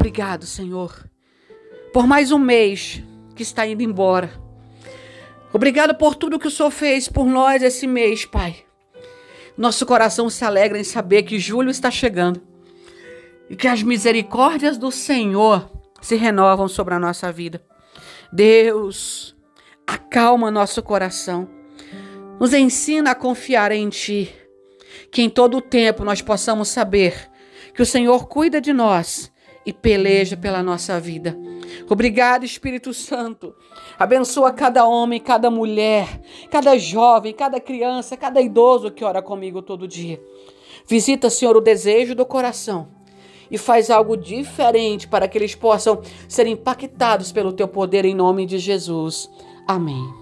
Obrigado, Senhor, por mais um mês que está indo embora. Obrigado por tudo que o Senhor fez por nós esse mês, Pai. Nosso coração se alegra em saber que julho está chegando e que as misericórdias do Senhor se renovam sobre a nossa vida. Deus, acalma nosso coração. Nos ensina a confiar em Ti. Que em todo o tempo nós possamos saber que o Senhor cuida de nós e peleja pela nossa vida. Obrigado, Espírito Santo. Abençoa cada homem, cada mulher, cada jovem, cada criança, cada idoso que ora comigo todo dia. Visita, Senhor, o desejo do coração e faz algo diferente para que eles possam ser impactados pelo Teu poder em nome de Jesus. Amém.